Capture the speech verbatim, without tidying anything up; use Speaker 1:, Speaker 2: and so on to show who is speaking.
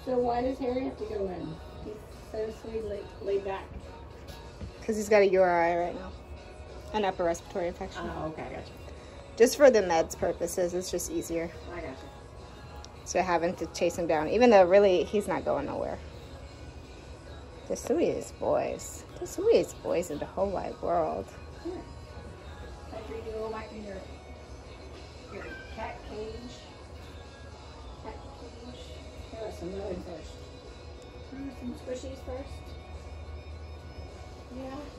Speaker 1: so why does Harry have to go in? He's so sweet, laid, laid back.
Speaker 2: Because he's got a U R I right now. An upper respiratory infection.
Speaker 1: Oh, okay, I got you.
Speaker 2: Just for the meds purposes, it's just easier.
Speaker 1: I got you.
Speaker 2: So having to chase him down, even though really he's not going nowhere. The sweetest boys. The sweetest boys in the whole wide world.
Speaker 1: Here. Time for you to go back in your, your cat cage. Cat cage. Here are some mud first. Here are some squishies first. Yeah.